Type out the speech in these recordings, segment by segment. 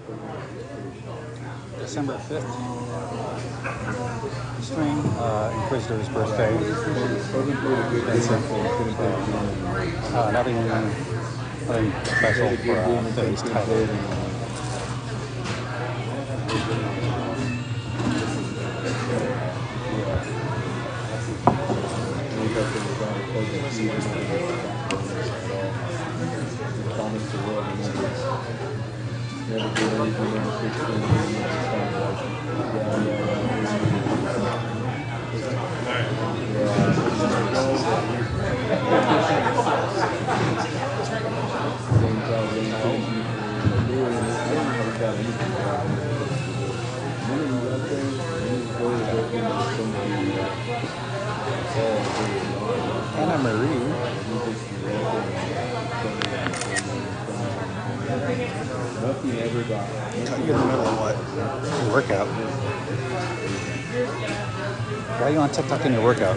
December 5th. Stream. Inquisitor's birthday. Vincent. Nothing special for today's title. Anna Marie. You're in the middle of what? Your workout. Why are you on TikTok in your workout?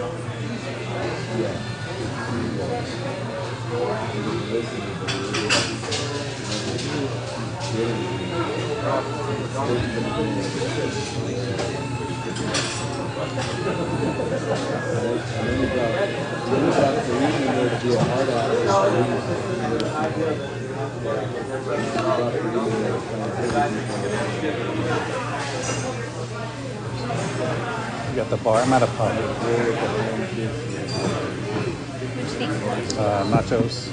You got the bar. I'm at a pub. Nachos.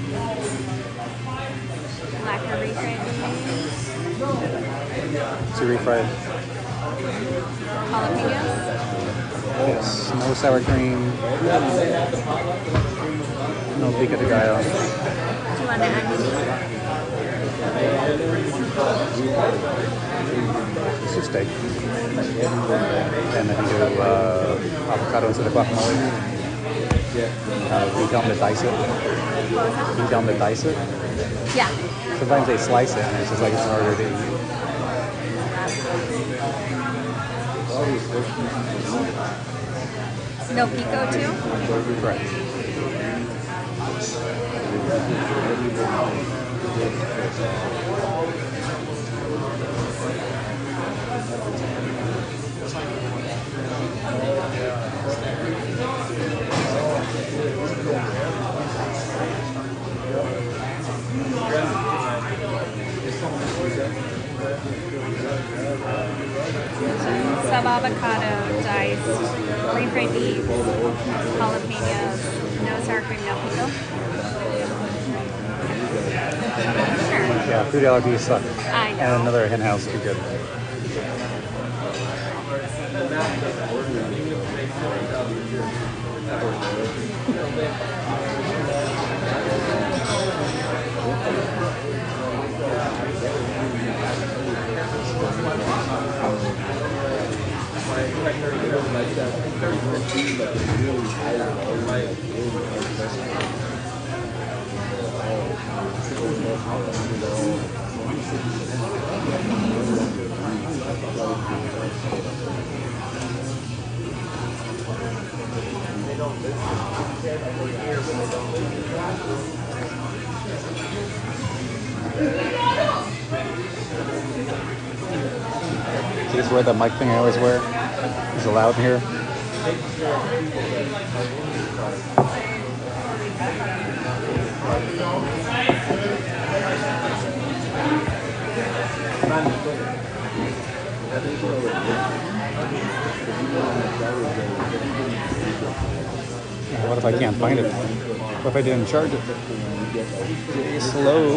Black refried beans. 2 refried. Jalapenos. Yes. No sour cream. No pico de gallo. Do you want the onion? It's just steak. And then you do avocado instead of guacamole. You tell them to dice it. You tell them to dice it. Yeah. Sometimes they slice it and it's just like it's harder to eat. No pico too? Correct. Sub avocado, diced, refried beans, jalapenos, no sour cream, no pico. Sure. Yeah, food allergies suck. I know. And another hen house would be good. See, this is where the mic thing I always wear is allowed here. What if I can't find it? What if I didn't charge it? It's slow.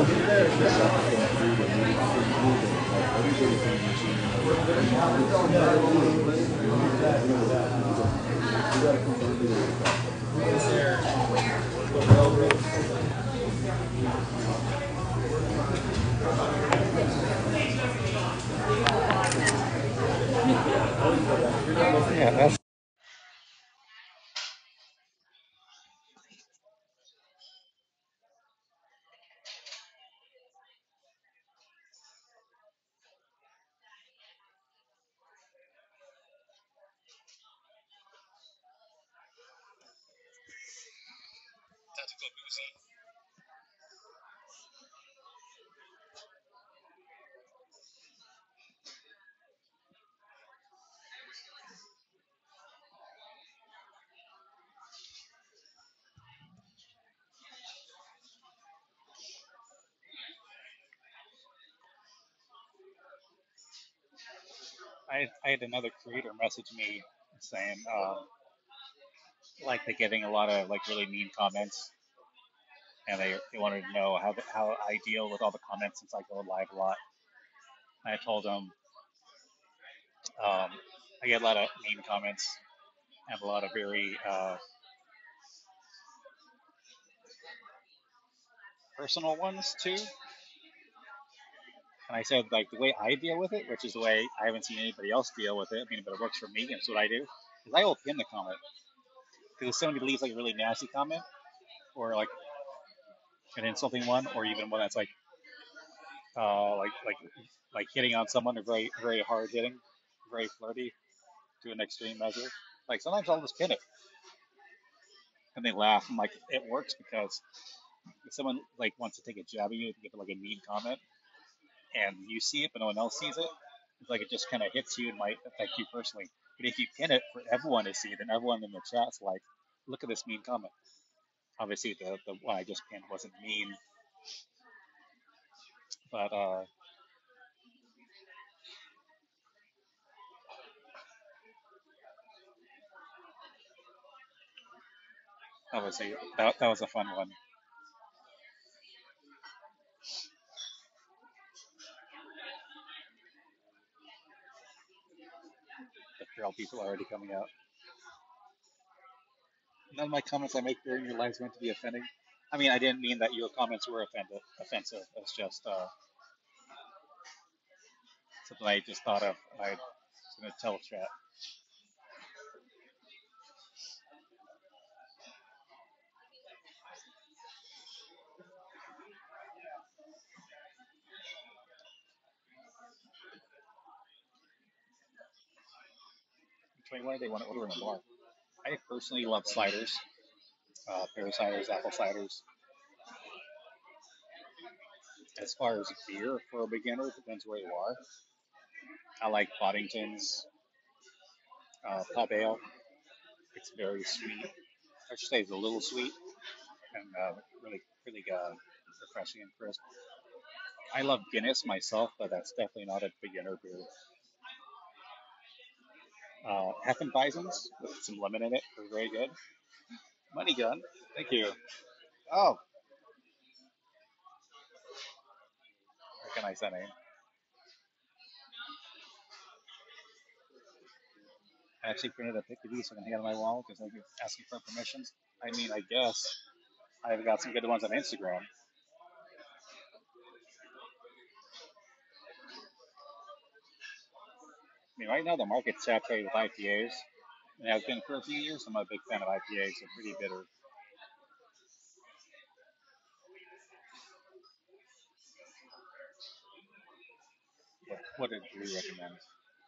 Yeah, that's I had another creator message me saying like they're getting a lot of like really mean comments, and they wanted to know how I deal with all the comments since I go live a lot. And I told them I get a lot of mean comments and a lot of very personal ones too. And I said like the way I deal with it, which is the way I haven't seen anybody else deal with it. I mean, but it works for me, and it's what I do. Is I will pin the comment because if somebody leaves like a really nasty comment or like an insulting one, or even one that's uh, like like like hitting on someone or very hard hitting, very flirty to an extreme measure. Like sometimes I'll just pin it and they laugh. I'm like, it works because if someone like wants to take a jab at you, give like a mean comment, and you see it but no one else sees it, it's like it just kind of hits you and might affect you personally. But if you pin it for everyone to see, then everyone in the chat's like, look at this mean comment. Obviously, the one I just pinned wasn't mean, but obviously that was a fun one. The feral people are already coming out. None of my comments I make during your live is meant to be offending. I mean, I didn't mean that your comments were offensive. It's just something I just thought of, and I was going to tell chat. Between what they want to order in the bar. I personally love ciders, pear ciders, apple ciders. As far as beer for a beginner, it depends where you are. I like Boddington's pub ale. It's very sweet. I should say it's a little sweet and really refreshing and crisp. I love Guinness myself, but that's definitely not a beginner beer. Hefeweizens with some lemon in it are very good. Money gun, thank you. Oh, recognize that name. I actually printed a pic of these so I can hang it on my wall because I get asking for permissions. I mean, I guess I've got some good ones on Instagram. I mean, right now the market's saturated with IPAs, and has been for a few years. I'm a big fan of IPAs. They're pretty bitter. What did you recommend?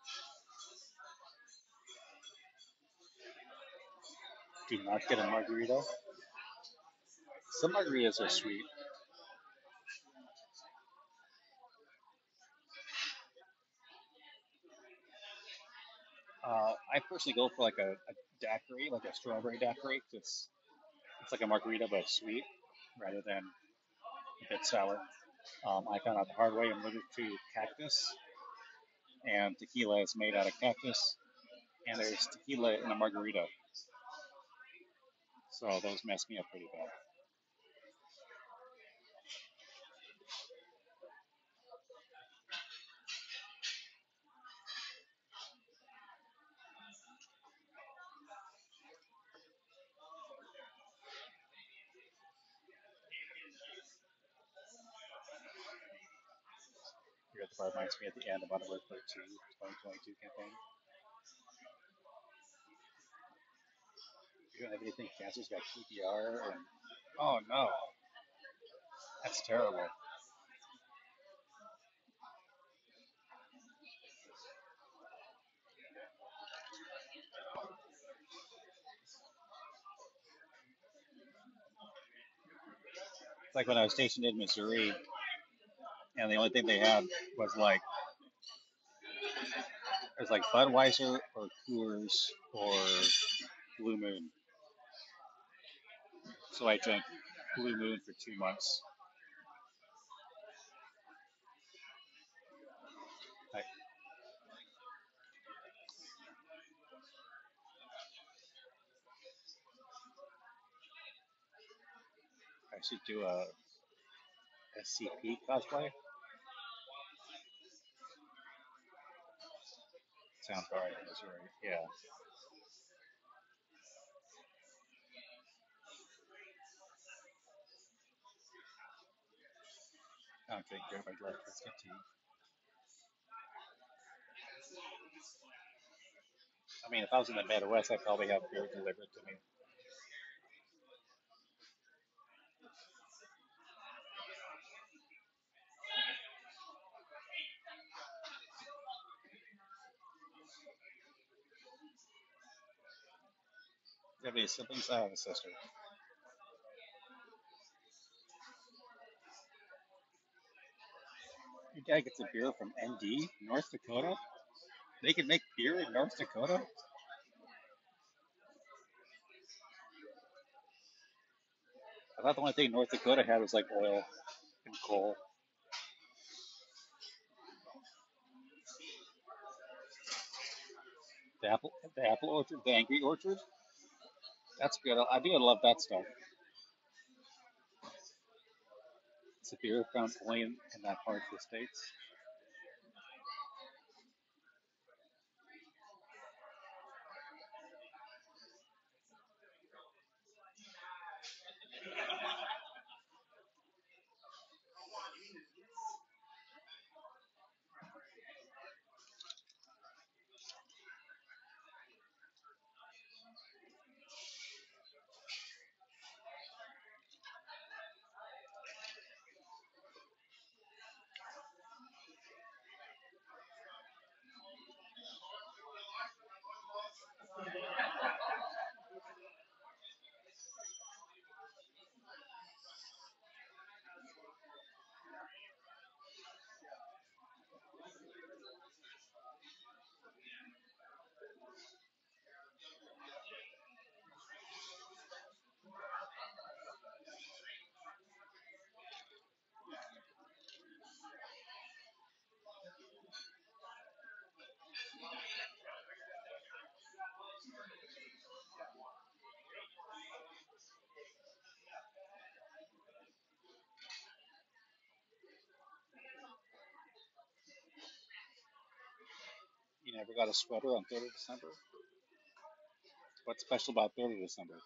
Do not get a margarita. Some margaritas are sweet. I personally go for like a daiquiri, like a strawberry daiquiri. It's like a margarita but sweet rather than a bit sour. I found out the hard way. I'm allergic to cactus, and tequila is made out of cactus, and there's tequila in a margarita, so those mess me up pretty bad. Here at the bar reminds me at the end about a Work for 2022 campaign. You don't have anything cancer's got PPR and oh no, that's terrible. It's like when I was stationed in Missouri, and the only thing they had was like it was like Budweiser or Coors or Blue Moon. So I drank Blue Moon for 2 months. I, should do a SCP cosplay. Sounds right. That's right. Yeah. I don't think everybody likes SCP. I mean, if I was in the Midwest, I'd probably have beer delivered to me. Do you have any siblings? I have a sister. Your dad gets a beer from ND, North Dakota. They can make beer in North Dakota. I thought the only thing North Dakota had was like oil and coal. The apple orchard, the angry orchard. That's good. I do love that stuff. It's a beer found only in that part of the states. You never got a sweater on 3rd of December? What's special about 3rd of December?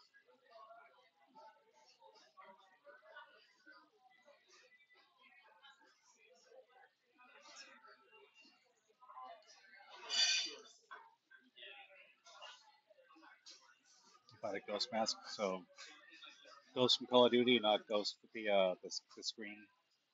You bought a ghost mask, so Ghost from Call of Duty, not Ghost with the screen.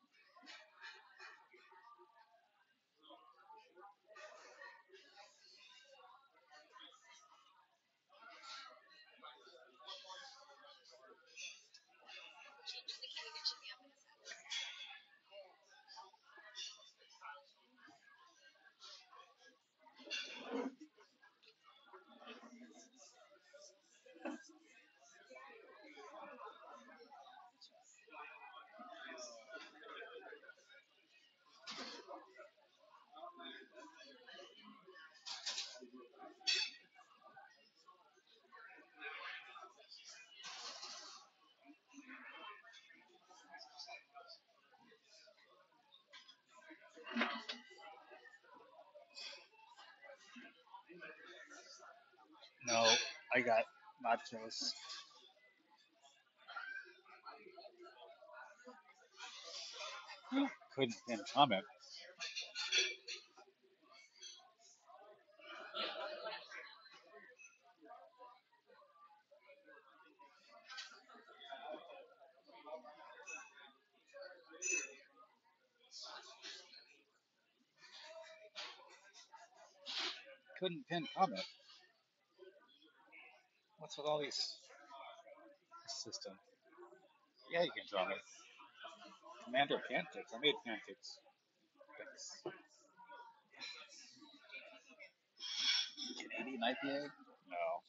No, I got nachos. Couldn't pin comment. Couldn't pin comment. What's with all these system? Yeah, you can draw me. Commander pancakes. I made pancakes. Thanks. Canadian IPA? No.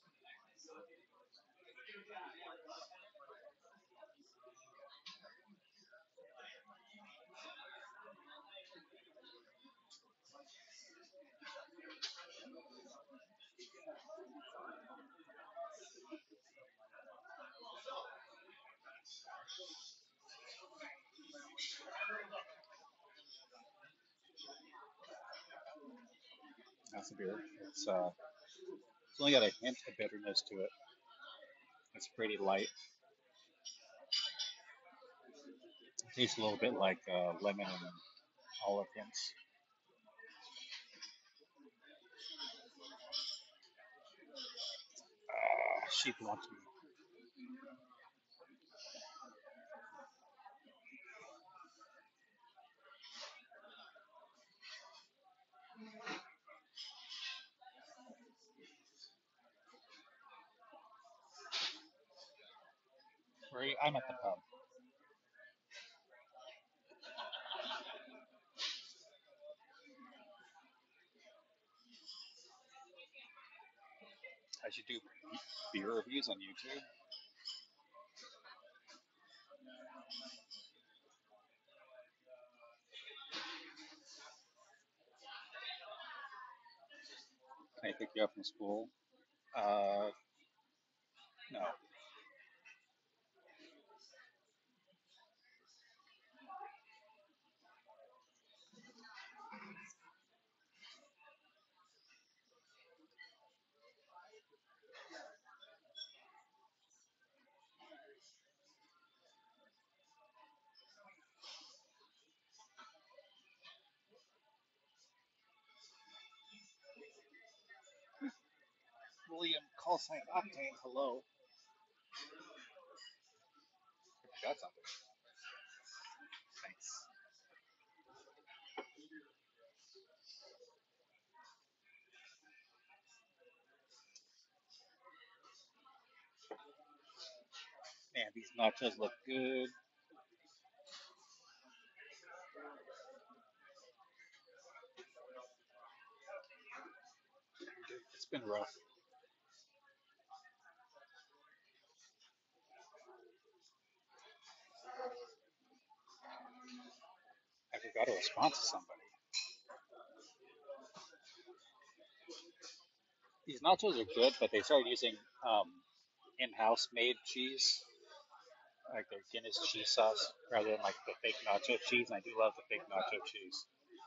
That's a beer. It's only got a hint of bitterness to it. It's pretty light. It tastes a little bit like lemon and olive hints. Sheep wants me. I'm at the pub. I should do beer reviews on YouTube. Can I pick you up from school? Uh, no. William, call sign Octane, hello. I forgot something. Thanks. Man, these nachos look good. It's been rough. I forgot to respond to somebody. These nachos are good, but they started using in-house made cheese, like their Guinness cheese sauce, rather than like the fake nacho cheese. And I do love the fake nacho cheese.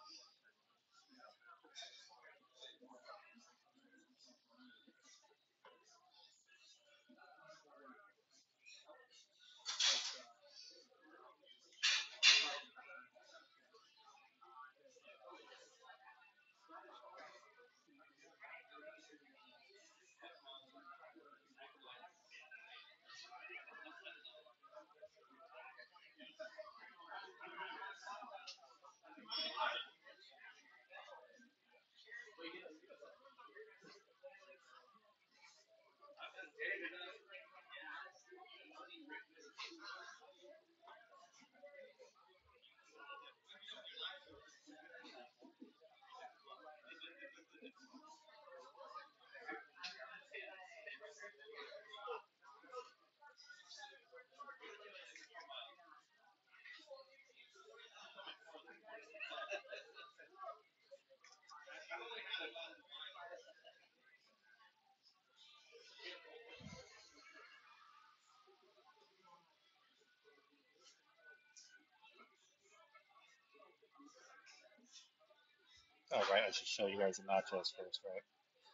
All right, I should show you guys the nachos first, right?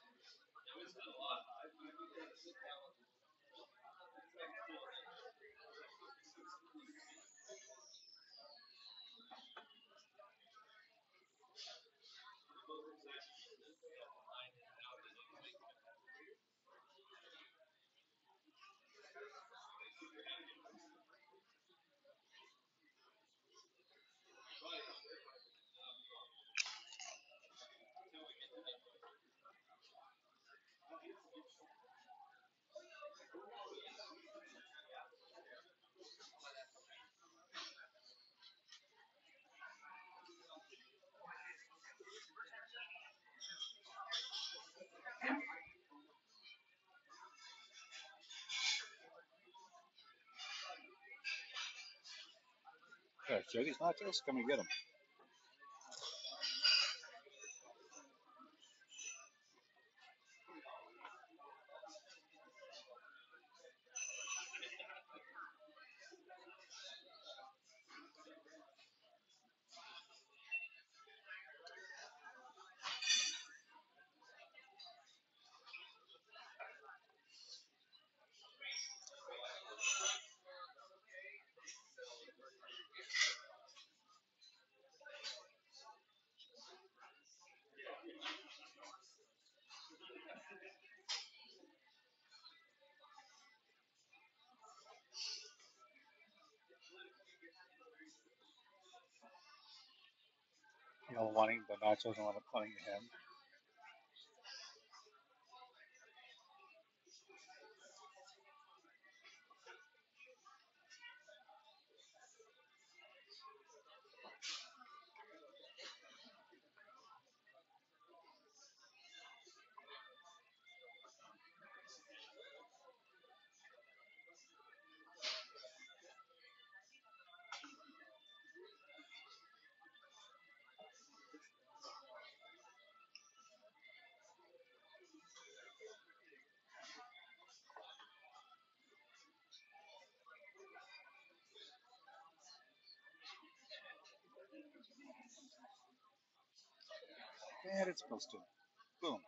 Yeah, show these nachos. Come and get them. wanting the nachos and wanting him. And it's supposed to. Boom.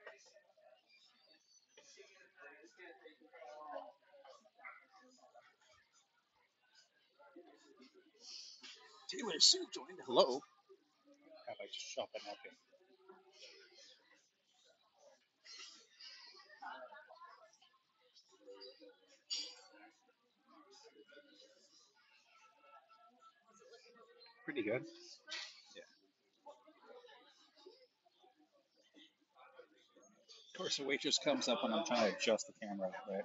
Taylor Sue joined. Hello. Have I just shot that napkin? Pretty good. Yeah. Of course, the waitress comes up when I'm trying to adjust the camera. Right.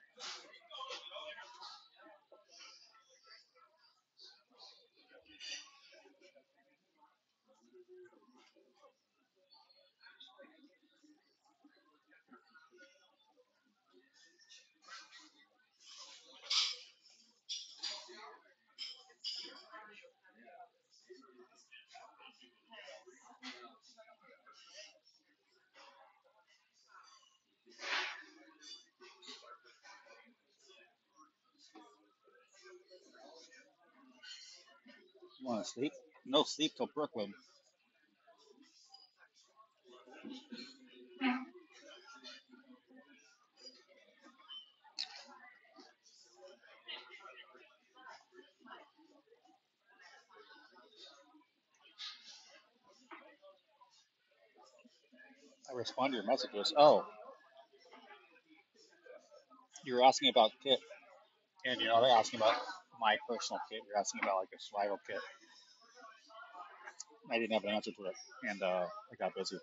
You want to sleep? No sleep till Brooklyn. I respond to your messages. Oh, you were asking about kit, and you're not asking about my personal kit. You're asking about like a survival kit. I didn't have an answer to it, and I got busy.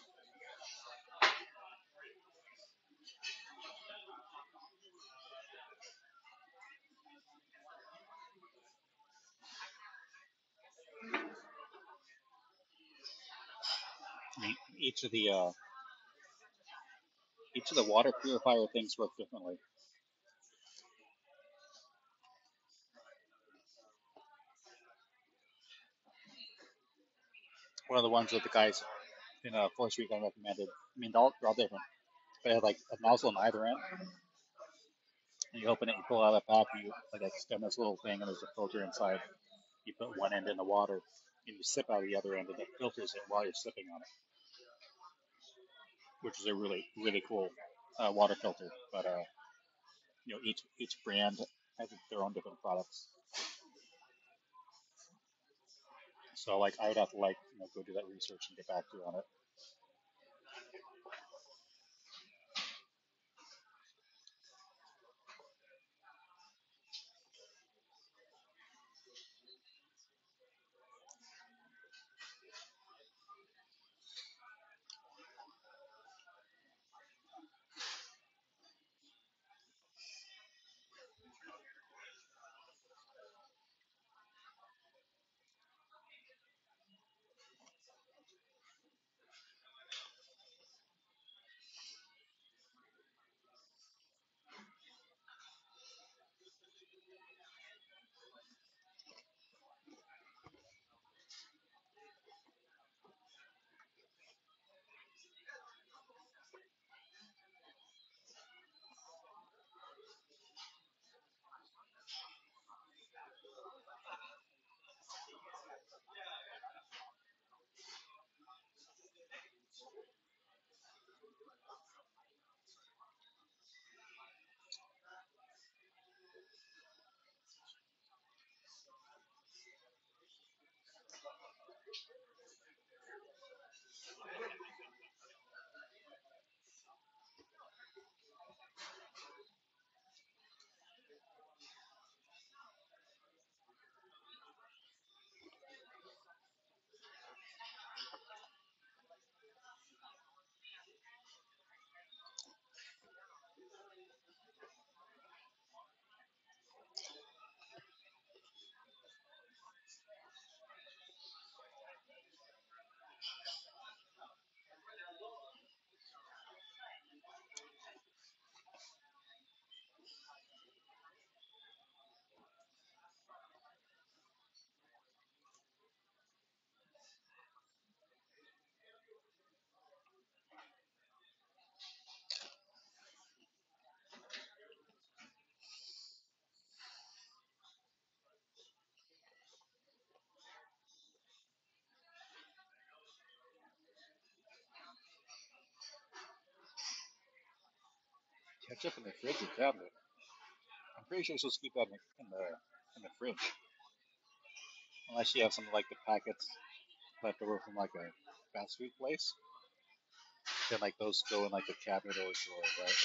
I mean, each of the water purifier things work differently. One of the ones that the guys in Force Week I recommended. I mean, they're all different. But it had like a nozzle on either end, and you open it, you pull it out of the pack, and you like extend this little thing, and there's a filter inside. You put one end in the water, and you sip out of the other end, and it filters it while you're sipping on it, which is a really cool water filter. But each brand has their own different products. So like I would have to go do that research and get back to you on it. Ketchup in the fridge or cabinet? I'm pretty sure you're supposed to keep that in the fridge, unless you have some like the packets left over from like a fast food place. Then like those go in like a cabinet or a drawer, right?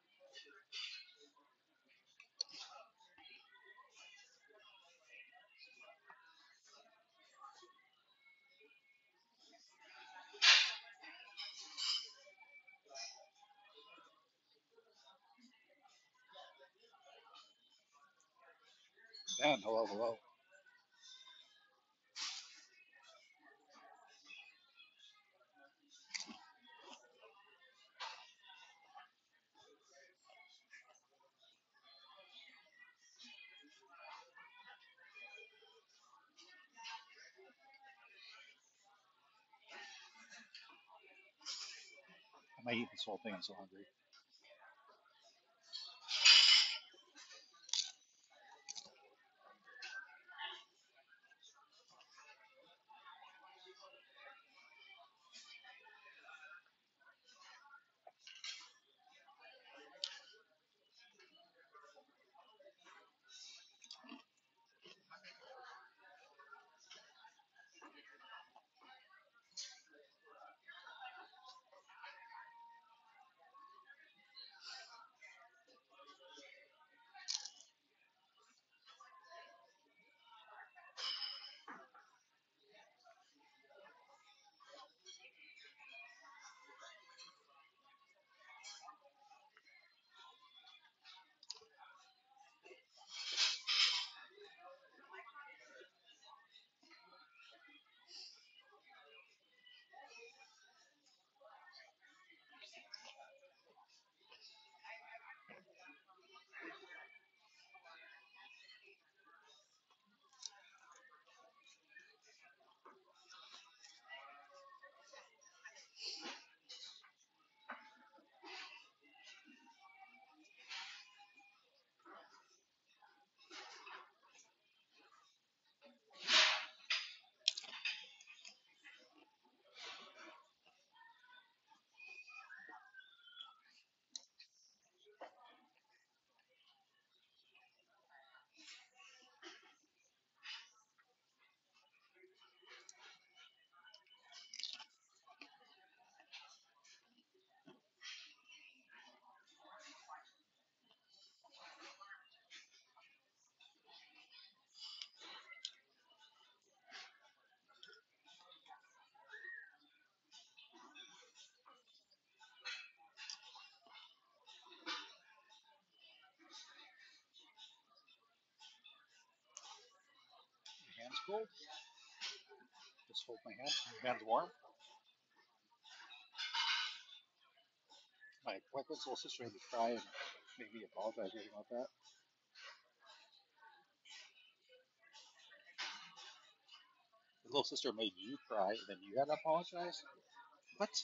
Dan, hello, hello. I might eat this whole thing. I'm so hungry. Your hands cold? Just hold my hand. Your hands warm? My boyfriend's little sister had me cry and made me apologize or anything like that. His little sister made you cry, and then you had to apologize? What?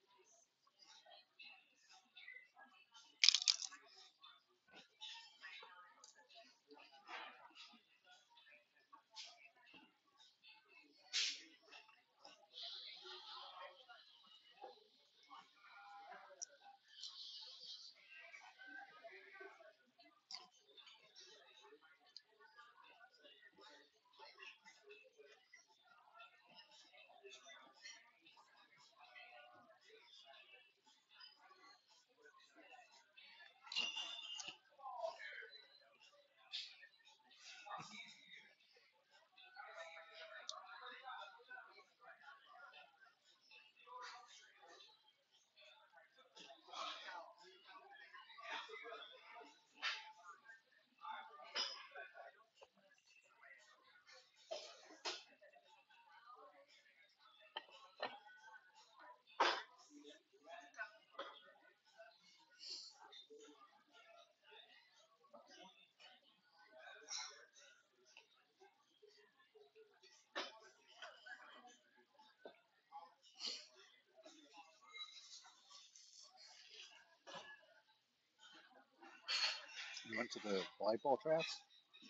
You went to the volleyball tryouts?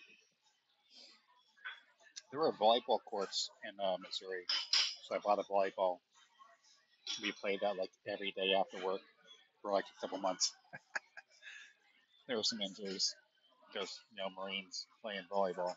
There were volleyball courts in Missouri, so I bought a volleyball. We played that like every day after work for like a couple months. There were some injuries, just Marines playing volleyball.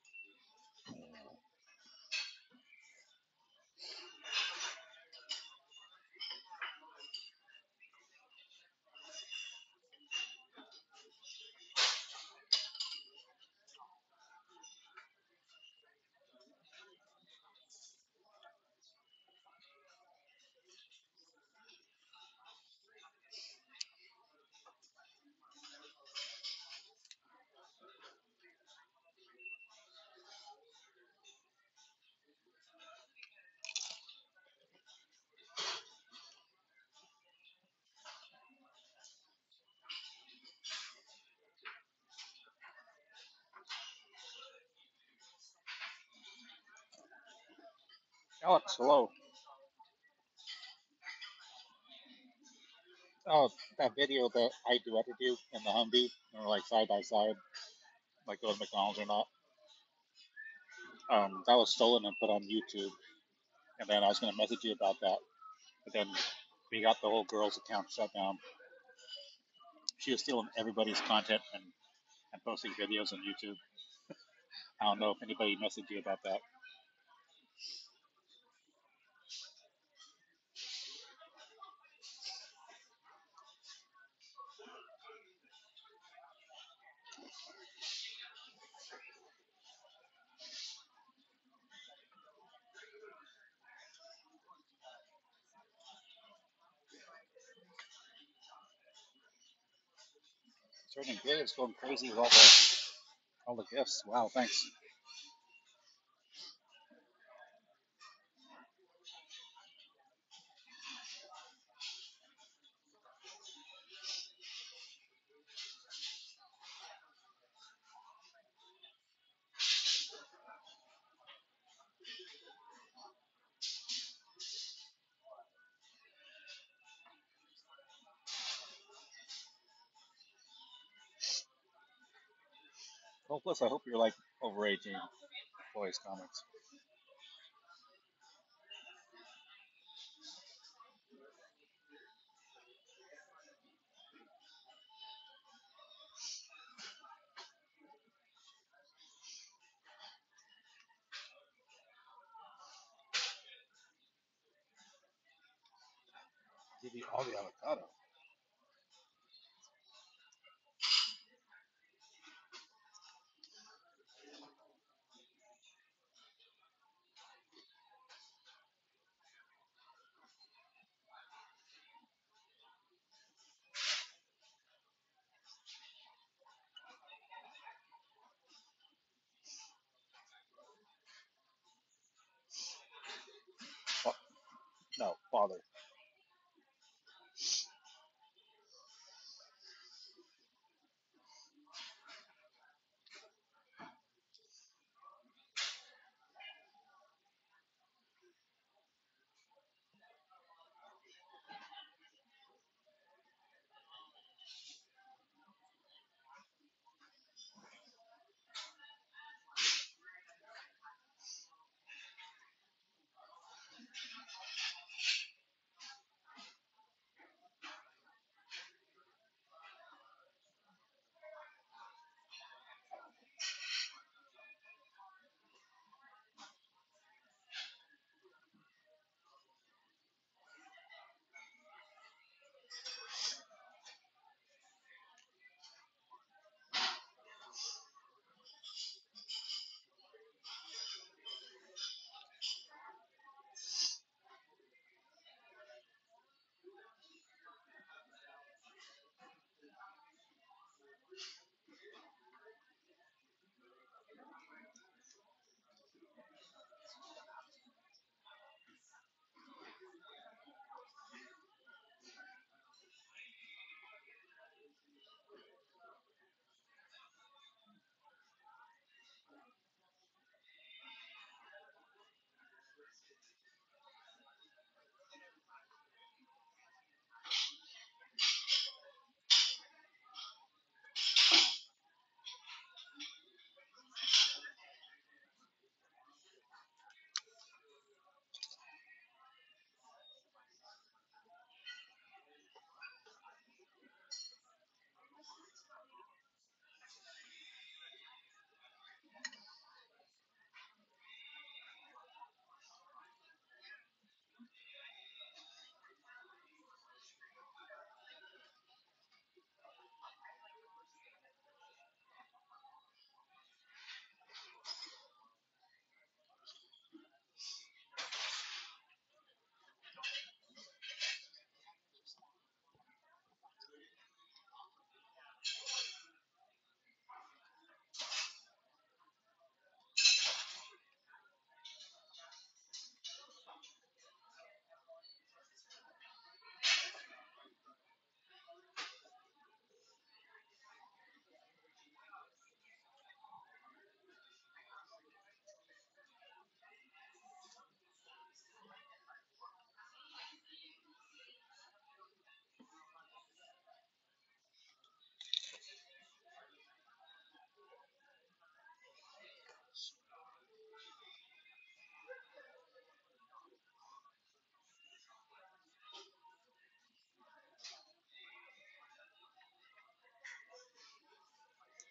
Alex, hello. Oh, that video that I duetted you in the Humvee, and we're like side by side, like go to McDonald's or not. That was stolen and put on YouTube, and then I was gonna message you about that, but then we got the whole girl's account shut down. She was stealing everybody's content and posting videos on YouTube. I don't know if anybody messaged you about that. Turning good. It's going crazy with all the gifts. Wow, thanks. Hopeless. I hope you're like over 18. Boys comments. Give you all the avocado. Oh, no, father.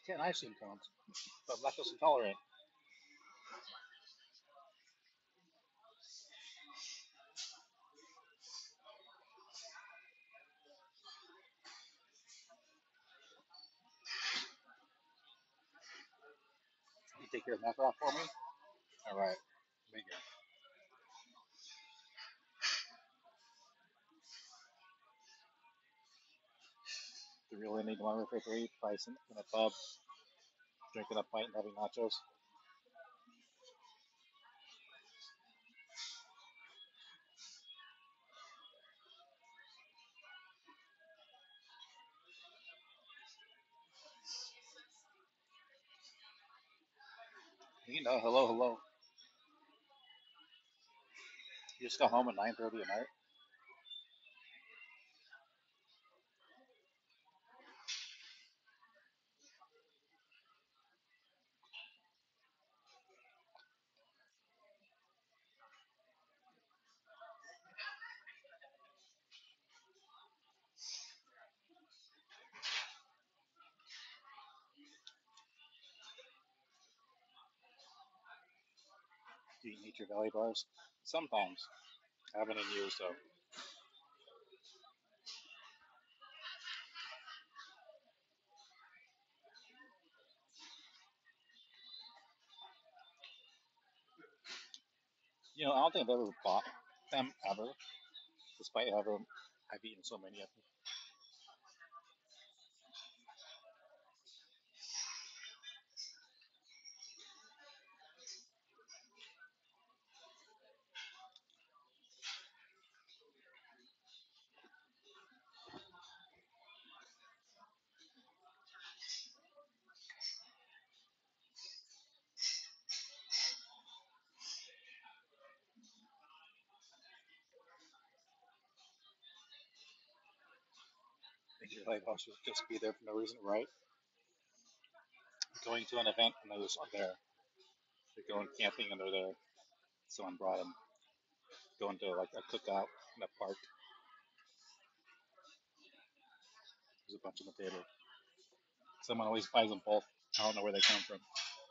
10 ice cream cones, but I'm lactose intolerant. You take care of macaron for me? All right. Thank you. Do you really need one for three? Price in a pub, drinking a pint and having nachos? You know, hello, hello. You just got home at 9:30 at night. Do you eat your valley bars? Sometimes. I haven't in years though. You know, I don't think I've ever bought them ever, despite having I've eaten so many of them. I think your valley bars should just be there for no reason, right? Going to an event and they're just there. They're going camping and they're there. Someone brought them. Going to like a cookout in a park. There's a bunch on the table. Someone always buys them both. I don't know where they come from.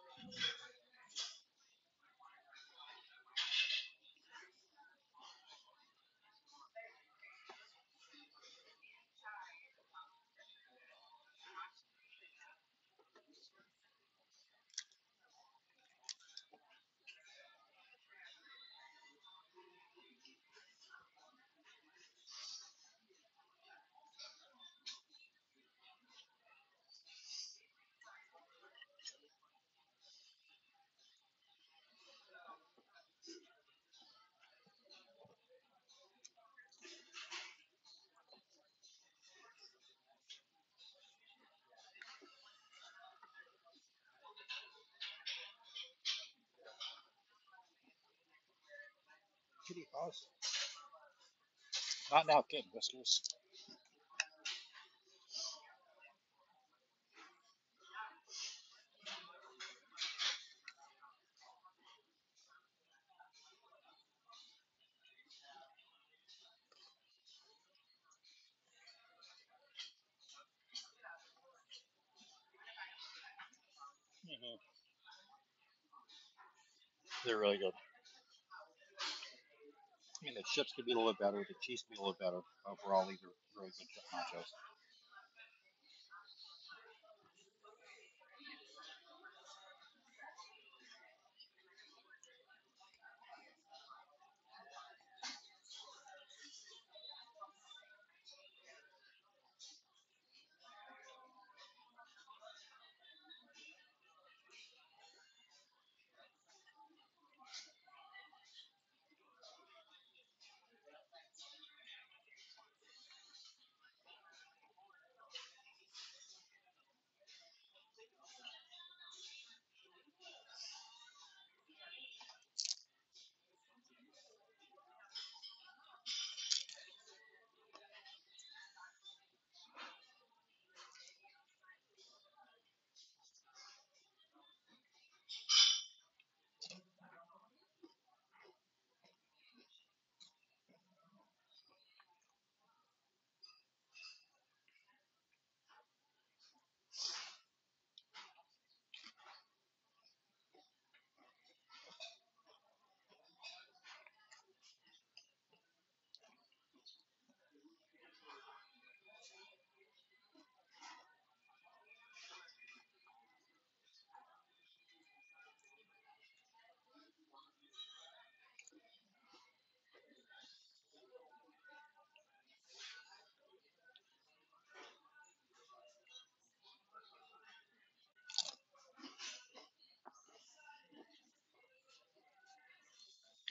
Kitty paws. Not now, kid whiskers. Mm-hmm. They're really good. I mean, the chips could be a little bit better. The cheese could be a little bit better. Overall, these are really good nachos.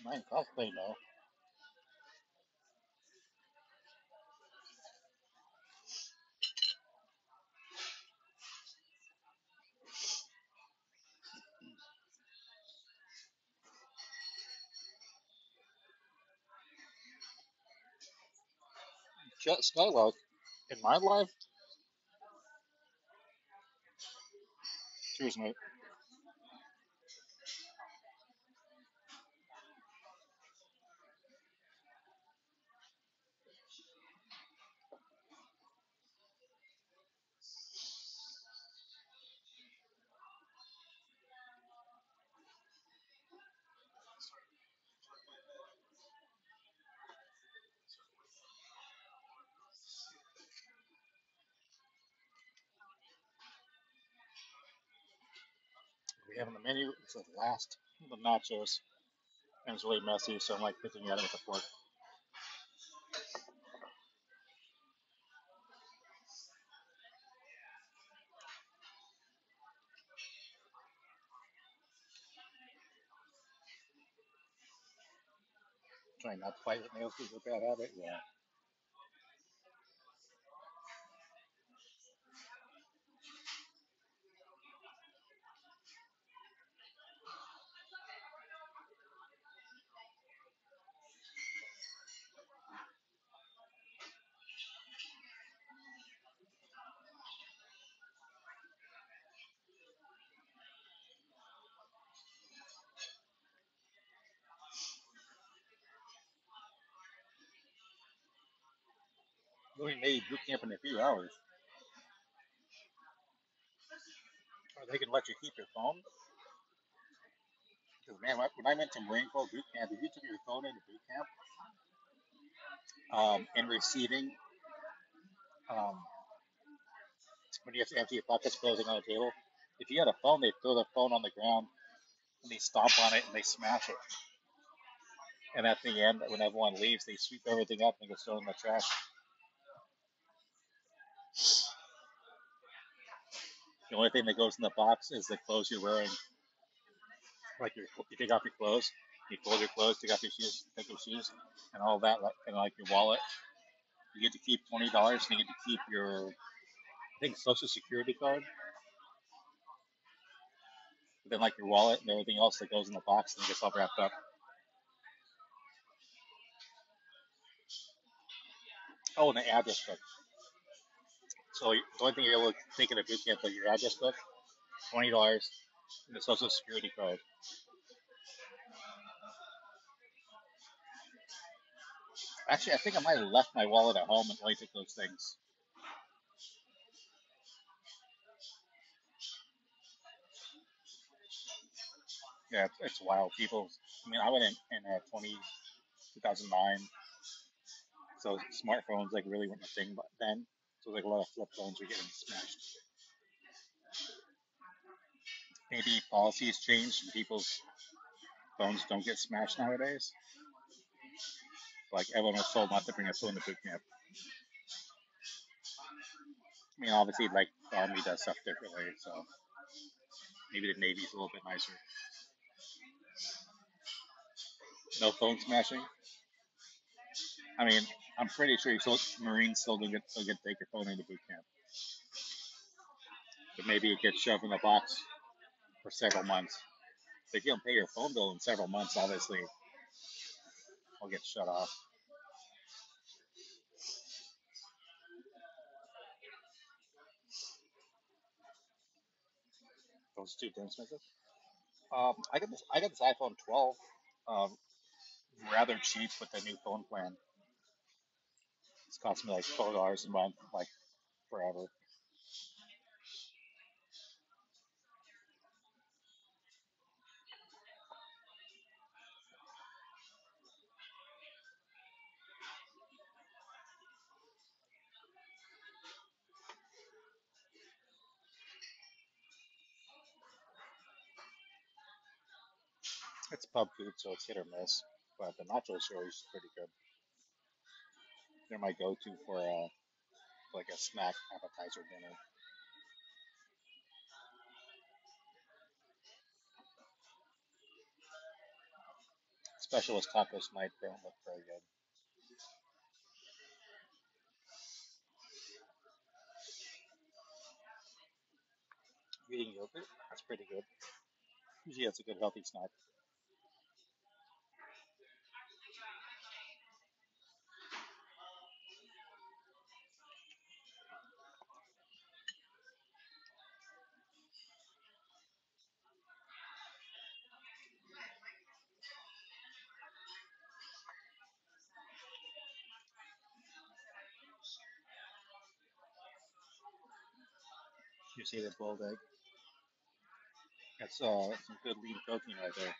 Mine cosplay no. Skylark in my life. Cheers, mate. We have on the menu. It's the last the nachos, and it's really messy, so I'm like picking at it with a fork. Trying not to fight with nails because it's a bad habit. Yeah. Doing maybe boot camp in a few hours. Or they can let you keep your phone. Because man, when I went to Marine Corps boot camp, if you took your phone into boot camp, and receiving, um, when you have to empty your pockets closing on the table, if you had a phone, they'd throw the phone on the ground and they stomp on it and they smash it. And at the end, when everyone leaves, they sweep everything up and it gets thrown in the trash. The only thing that goes in the box is the clothes you're wearing. Like you take off your clothes, you fold your clothes, take off your shoes, take your shoes, and all that, and like your wallet. You get to keep $20, and you get to keep your, I think, Social Security card. But then like your wallet and everything else that goes in the box and gets all wrapped up. Oh, and the address book. So the only thing you're able to take in a boot camp is your address book, $20, and the Social Security card. Actually, I think I might have left my wallet at home and only took those things. Yeah, it's wild. People, I mean, I went in 2009, so smartphones like really weren't a thing then. So like a lot of flip phones were getting smashed. Maybe policies changed and people's phones don't get smashed nowadays. Like everyone was told not to bring a phone to boot camp. I mean, obviously, like the army does stuff differently, so maybe the navy's a little bit nicer. No phone smashing. I mean, I'm pretty sure Marines still don't get take your phone into boot camp, but maybe it gets shoved in a box for several months. So if you don't pay your phone bill in several months, obviously, it'll get shut off. Those two damn expensive. I got this iPhone 12, um, rather cheap with the new phone plan. It's cost me like $12 a month, like forever. It's pub food, so it's hit or miss. But the nachos are always pretty good. They're my go-to for like a snack, appetizer, dinner. Specialist tacos might don't look very good. Eating yogurt, that's pretty good. Usually that's a good healthy snack. You see the boiled egg? That's some good lean protein right there.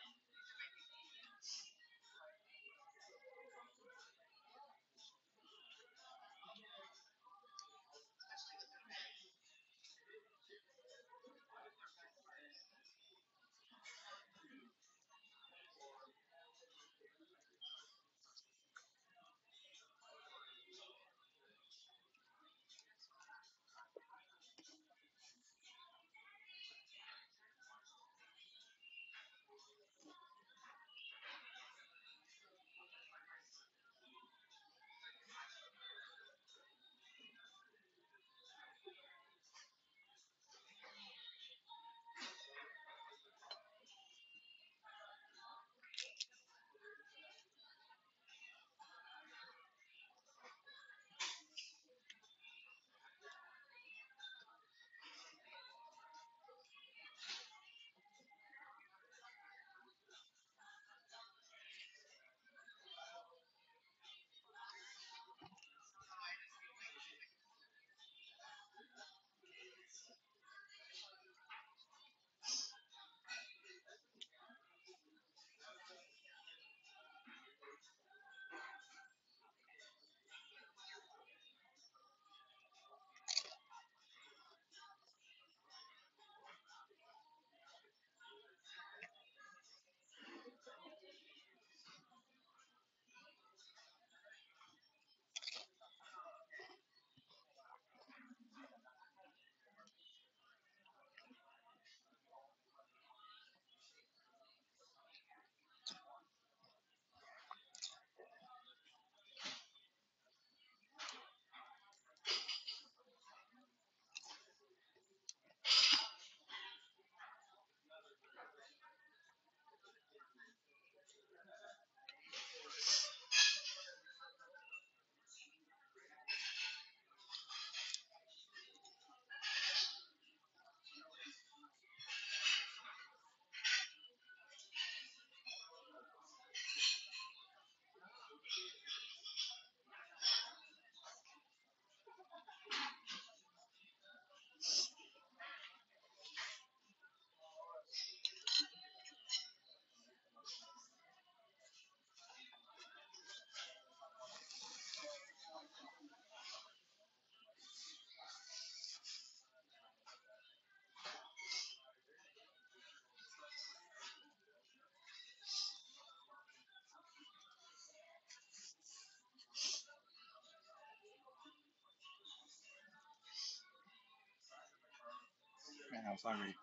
Man, I was hungry.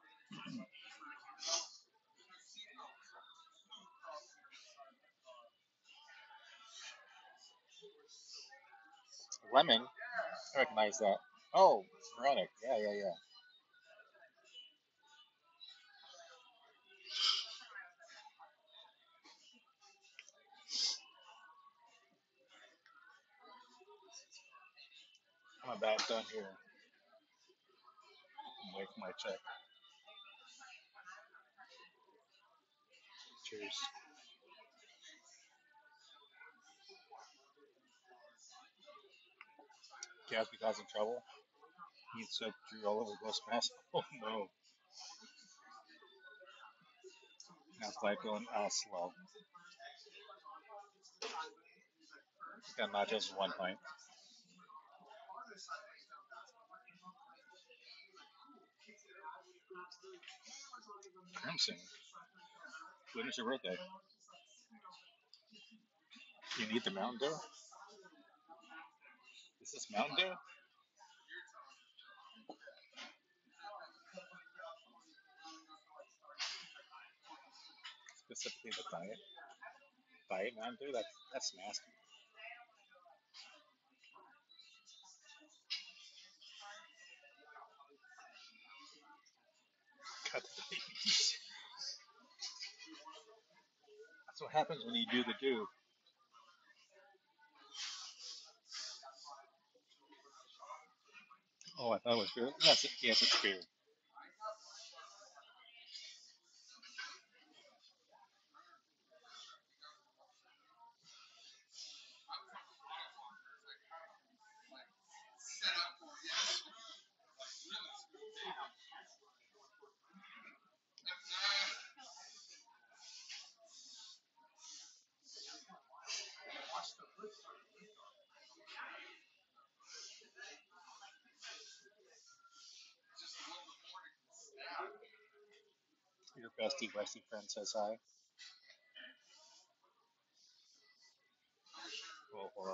Lemon, I recognize that. Oh, Veronica. Yeah, yeah, yeah. I'm about done here. I'm waiting for my check. Cheers. Gatsby causing trouble. He soaked Drew all over Ghost Mask. Oh no. Now Clyde going slow. Got nachos with one pint. Crimson. When is your birthday? You need the Mountain Dew? Is this Mountain Dew? Specifically the diet? bite, man, dude. That's nasty. Cut the babies. That's what happens when you do the do. Oh, I thought it was beer. Yes, yes, it's beer. Your bestie, bestie friend says hi. Oh, hello.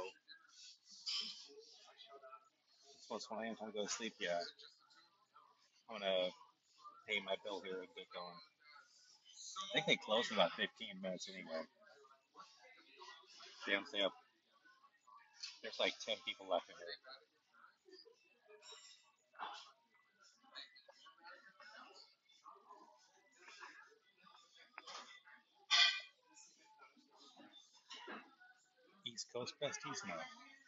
It's when I am time to go to sleep. Yeah, I'm gonna pay my bill here and get going. I think they close in about 15 minutes anyway. Damn, stay up. There's like 10 people left in here. East Coast besties now.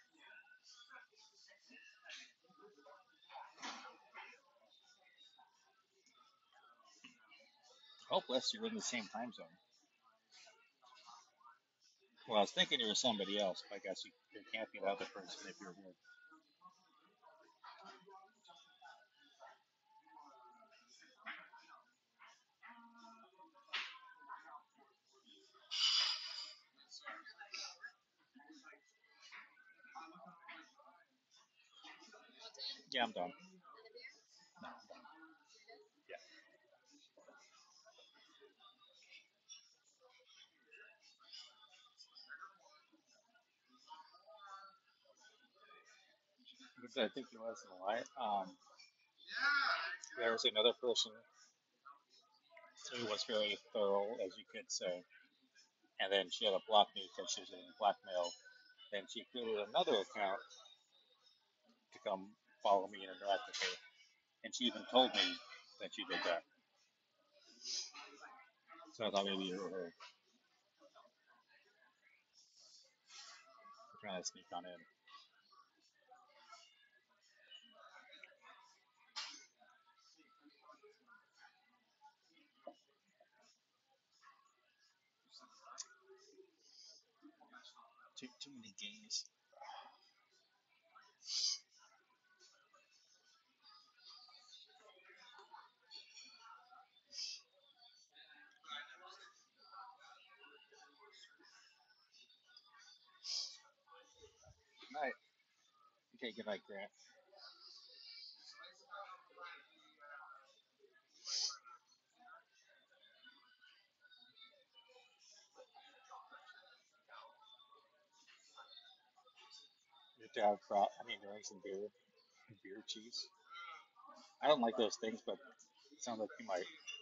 Oh, bless you're in the same time zone. Well, I was thinking you were somebody else, but I guess you can't be the other person if you're here. Yeah, I'm done. No, I'm done. Yeah. I think he was in lie. There was another person who was very thorough, as you could say, and then she had to block me because she was getting blackmail. Then she created another account to come follow me and interact with her, and she even told me that she did that. So I thought maybe you were her trying to sneak on in. Too many games. Good night. Okay, good night, Grant. Your dad brought, I mean, drink some beer cheese. I don't like those things, but it sounds like you might.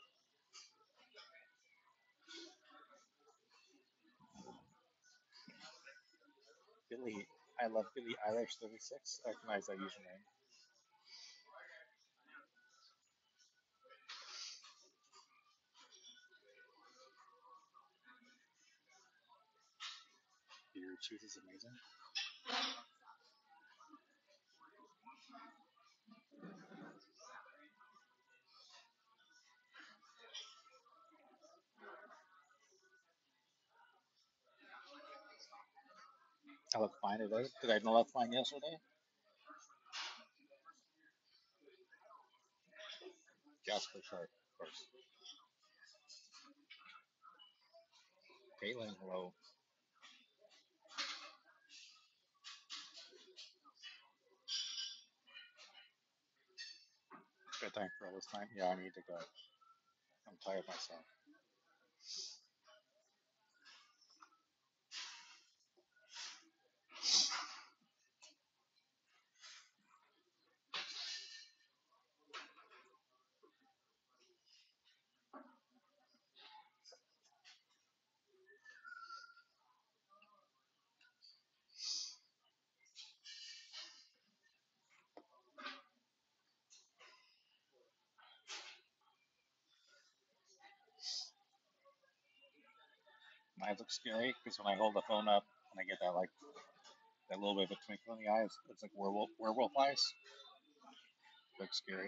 Billy, I love Billy Irish 36. I recognize that username. Beer cheese is amazing. I look fine today. Did I not look fine yesterday? Just for sure, of course. Caitlin, hello. Good time for all this time. Yeah, I need to go. I'm tired myself. My eyes look scary because when I hold the phone up and I get that like that little bit of a twinkle in the eyes, it's like werewolf eyes. Looks scary.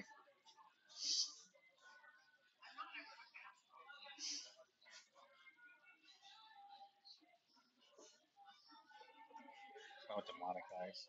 Oh, demonic eyes.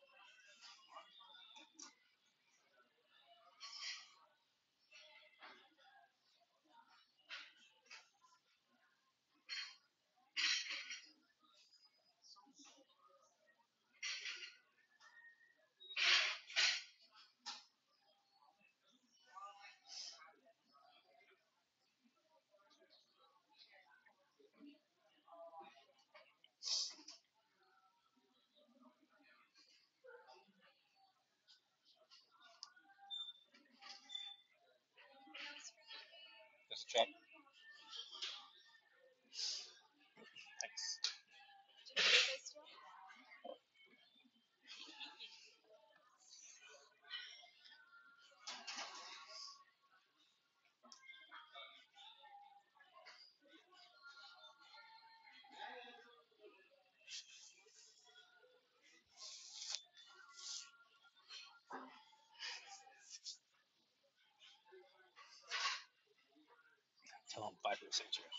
Just check. Thanks. Tell them 5% here.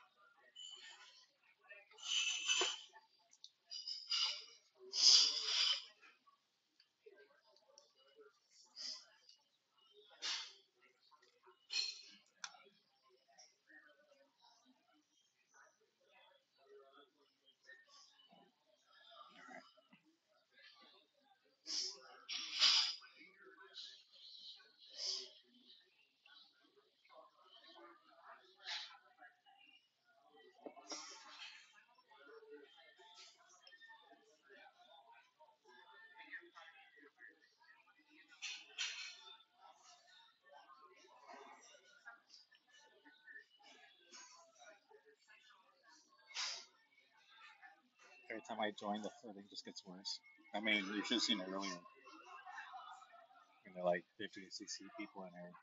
Every time I join, the thing just gets worse. I mean, you should have seen it earlier. And they're like 50 to 60 people in here.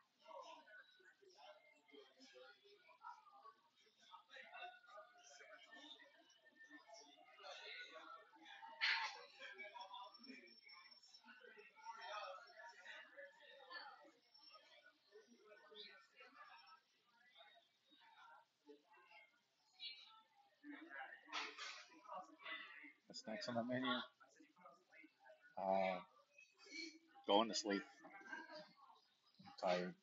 What's next on the menu? Uh, Going to sleep. I'm tired.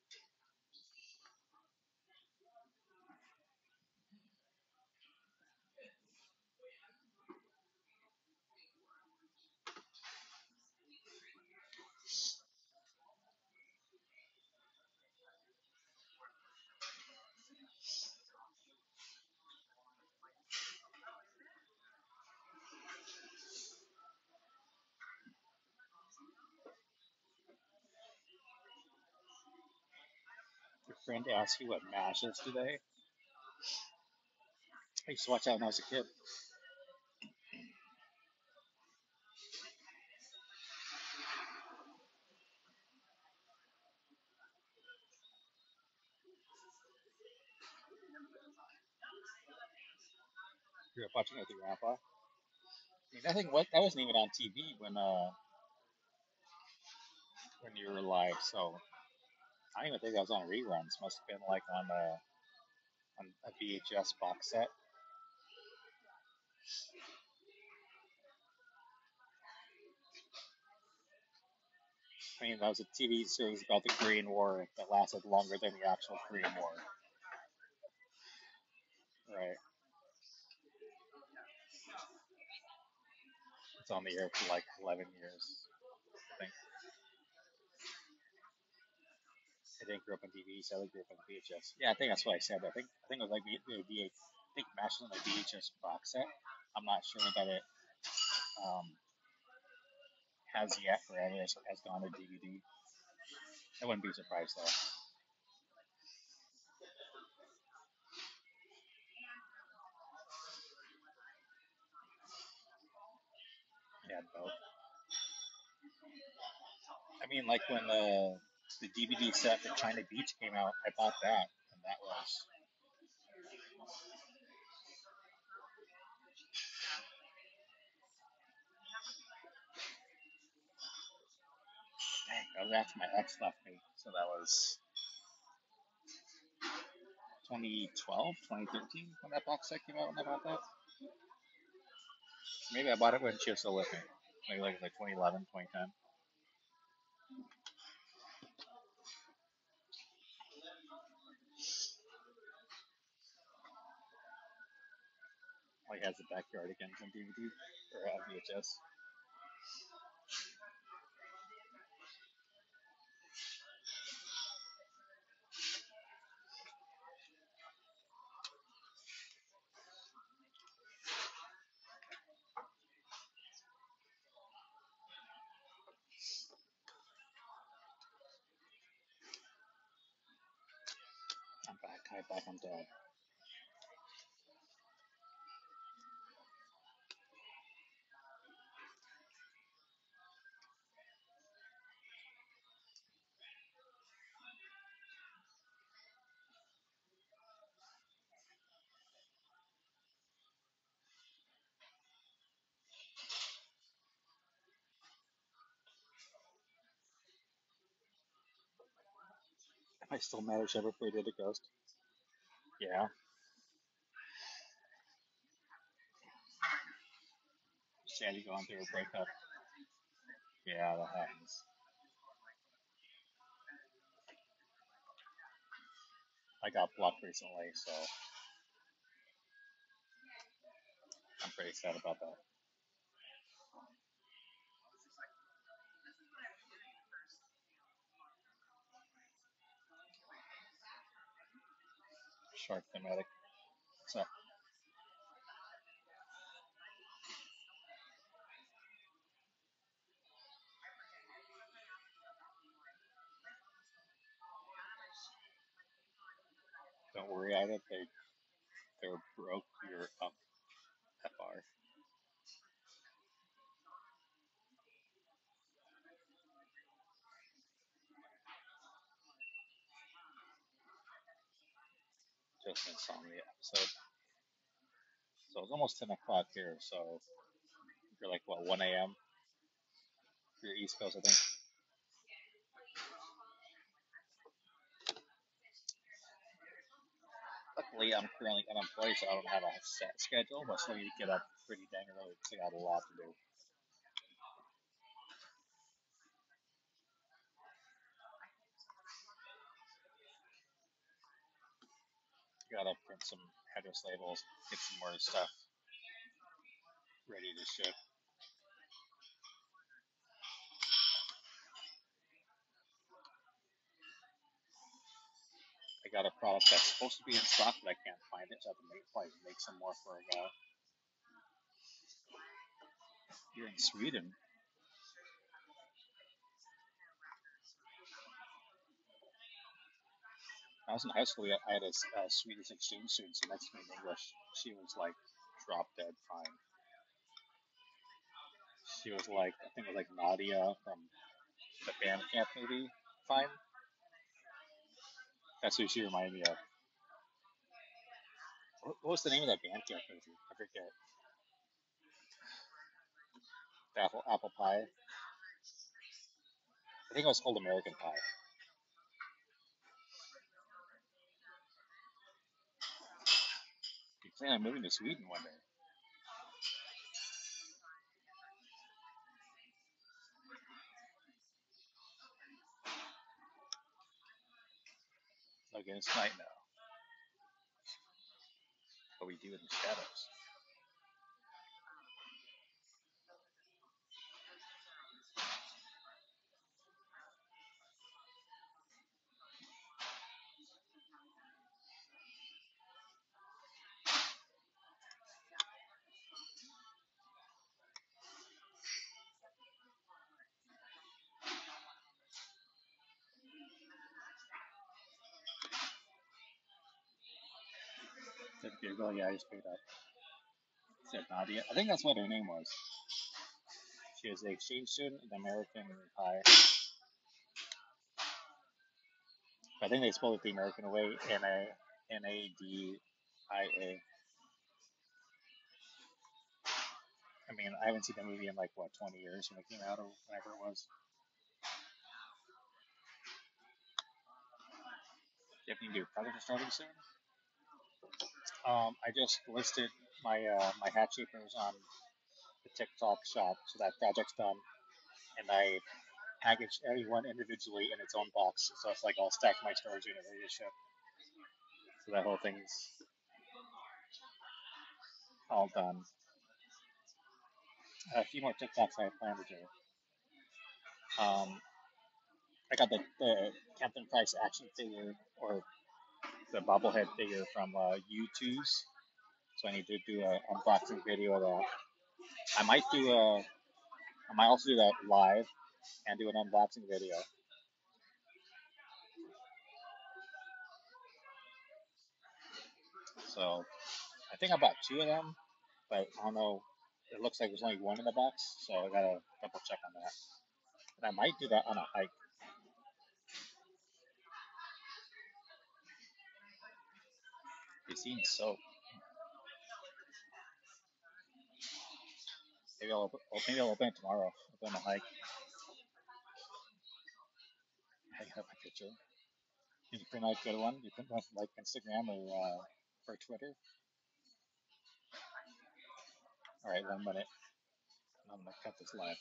Your friend asked you what MASH is today? I used to watch that when I was a kid. You were watching it with your grandpa. I mean, that wasn't even on TV when you were alive. So I don't even think that was on reruns. Must have been like on a VHS box set. I mean, that was a TV series about the Korean War that lasted longer than the actual Korean War. Right. It's on the air for like 11 years. I think. I didn't grow up on TV, so I grew up on VHS. Yeah, I think that's what I said. I think it was like I think MASH was on the VHS box set. I'm not sure that it um, has yet or ever has gone to DVD. I wouldn't be surprised though. Yeah, both. I mean, like when the DVD set for China Beach came out, I bought that, and that was That was after my ex left me, so that was 2012, 2013 when that box set came out. When I bought that, maybe I bought it when she was still with me. Maybe like 2011, 2010. Like has the backyard again on DVD or VHS. I'm back. Hi, back. I'm dead. Am I still mad at Shepard for did a ghost? Yeah. Sandy going through a breakup. Yeah, that happens. I got blocked recently, so I'm pretty sad about that. Shark thematic. So don't worry, I bet they're broke. You're up FR. Just insomnia episode. So it's almost 10 o'clock here. So you're like what 1 a.m. You're East Coast, I think. Luckily, I'm currently unemployed, so I don't have a set schedule. But still, you get up pretty dang early because I got a lot to do. Gotta print some address labels, get some more stuff ready to ship. I got a product that's supposed to be in stock, but I can't find it, so I have to probably make some more for a guy. You're in Sweden. I was in high school. I had a Swedish exchange student sit next to me in English. She was like drop dead fine. She was like, I think it was like Nadia from the Bandcamp movie. Fine. That's who she reminded me of. What was the name of that Bandcamp movie? I forget. Apple Pie. I think it was called American Pie. You plan on moving to Sweden one day. Against night now. What we do in the shadows. Said Google, yeah, I just picked up. Said Nadia. I think that's what her name was. She was an exchange student in American Pie. I think they spelled it the American way, Nadia. I mean, I haven't seen the movie in like what 20 years when it came out or whenever it was. you have any new projects starting soon? I just listed my hat shapers on the TikTok shop, so that project's done, and I packaged everyone individually in its own box, so it's like all stacked in my storage unit ready to ship. So that whole thing's all done. A few more TikToks I plan to do. Um, I got the Captain Price action figure or the bobblehead figure from U2's, so I need to do an unboxing video of that. I might do a, I might also do that live and do an unboxing video. So I think I bought two of them, but I don't know. It looks like there's only one in the box, so I gotta double check on that. But I might do that on a hike. They seem so. Maybe I'll open it tomorrow. I'll go on a hike. I have a picture. Can you print out a good one? You print one from like Instagram or Twitter. All right, 1 minute. I'm gonna cut this live.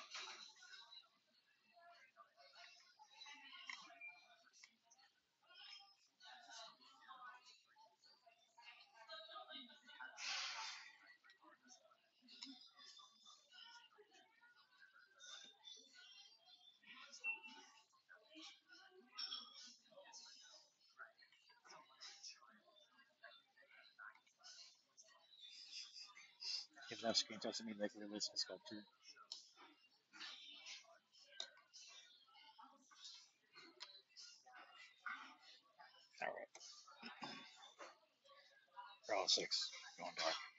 If enough screenshots doesn't mean they can release a sculpture. All right, we're all six. Going dark.